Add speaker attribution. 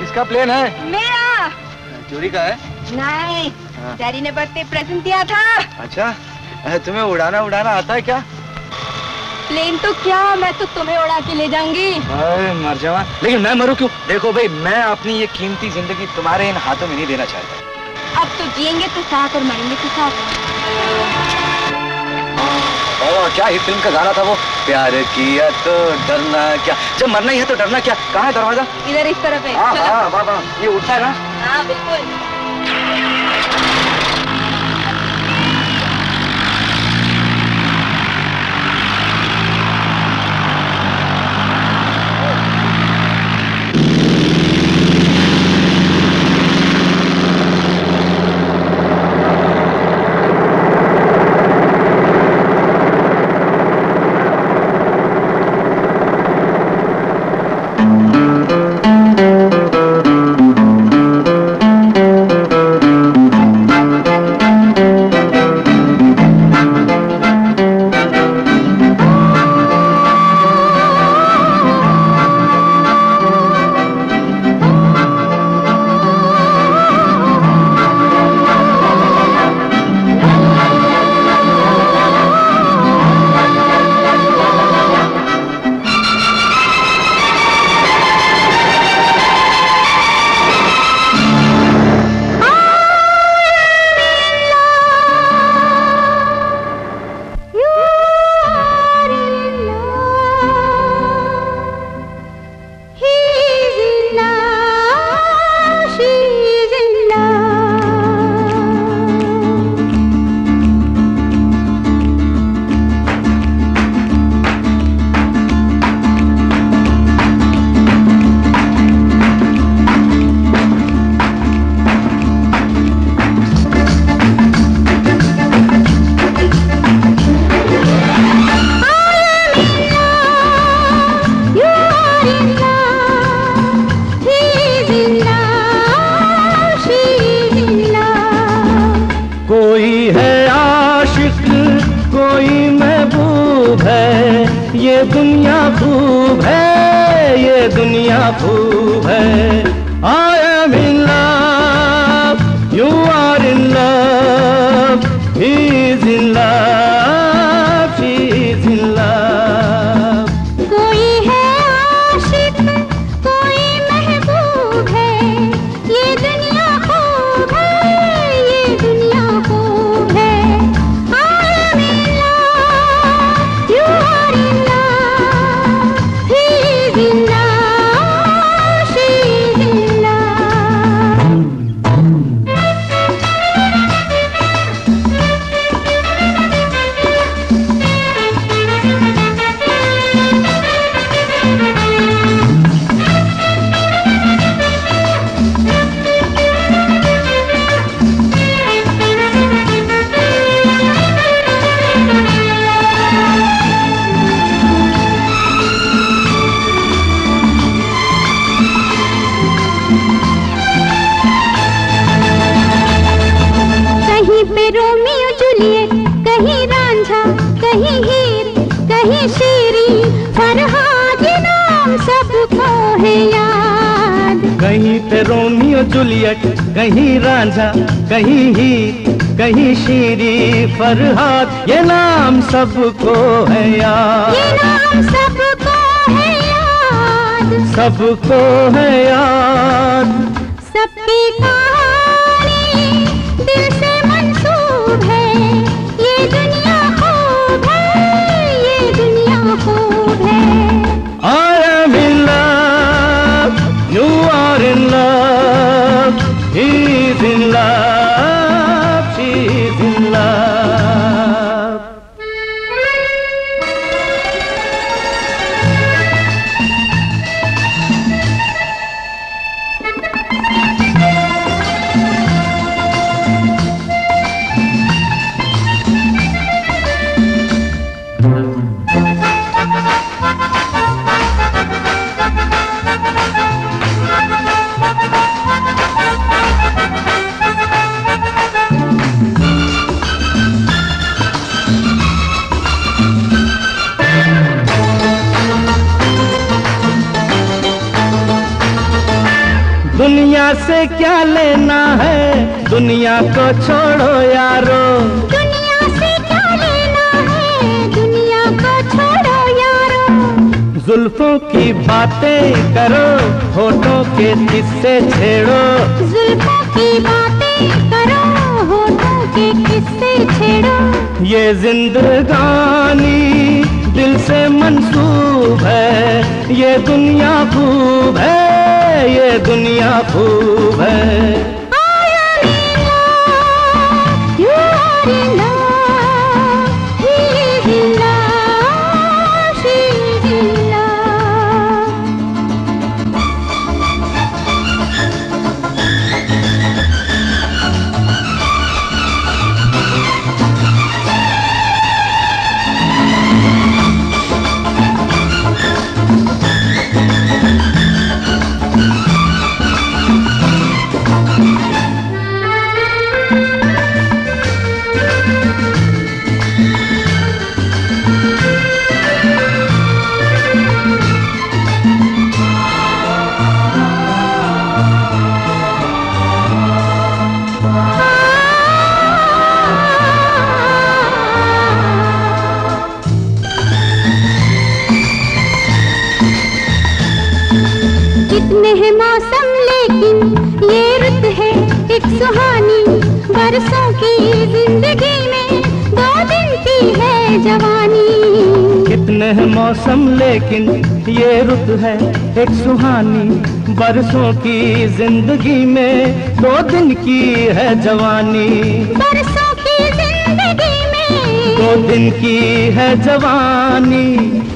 Speaker 1: किसका प्लेन है?
Speaker 2: मेरा।
Speaker 1: चोरी का है?
Speaker 2: नहीं, डैडी ने बर्थडे प्रेजेंट दिया था।
Speaker 1: अच्छा, तुम्हें उड़ाना आता है क्या?
Speaker 2: प्लेन तो क्या, मैं तो तुम्हें उड़ा के ले जाऊंगी।
Speaker 1: अरे मर जावा, लेकिन मैं मरूं क्यों? देखो भाई, मैं अपनी ये कीमती जिंदगी तुम्हारे इन हाथों में नहीं देना चाहता।
Speaker 2: अब तो जिएंगे तो साथ और मरेंगे तो साथ।
Speaker 1: क्या हिट फिल्म का गाना था वो, प्यार किया तो डरना क्या, जब मरना ही है तो डरना क्या। कहाँ है दरवाजा?
Speaker 2: इधर इस तरफ है।
Speaker 1: हाँ, ये उठता है ना?
Speaker 2: हाँ बिल्कुल।
Speaker 3: कहीं हीर, कहीं शीरी, फरहाद, ये नाम सबको है याद।
Speaker 4: ये नाम सबको है याद।
Speaker 3: सबको है याद।
Speaker 4: सबकी कहानी दिल से मंसूब है। ये दुनिया खूब है, ये दुनिया खूब है।
Speaker 3: I am in love, you are in love, he's in love, she's in love. दुनिया से क्या लेना है, दुनिया को छोड़ो यारो।
Speaker 4: दुनिया से क्या लेना है, दुनिया को छोड़ो यारो।
Speaker 3: जुल्फों की बातें करो, होठों के किस्से छेड़ो।
Speaker 4: जुल्फों की बातें करो, होठों के किस्से छेड़ो।
Speaker 3: ये जिंदगानी दिल से मंसूब है, ये दुनिया खूब है, ये दुनिया खूब है।
Speaker 4: कितने हैं मौसम लेकिन ये रुत है एक सुहानी। बरसों की जिंदगी में 2 दिन की है जवानी।
Speaker 3: कितने हैं मौसम लेकिन ये रुत है एक सुहानी। बरसों की जिंदगी में 2 दिन की है जवानी।
Speaker 4: बरसों की जिंदगी में
Speaker 3: 2 दिन की है जवानी।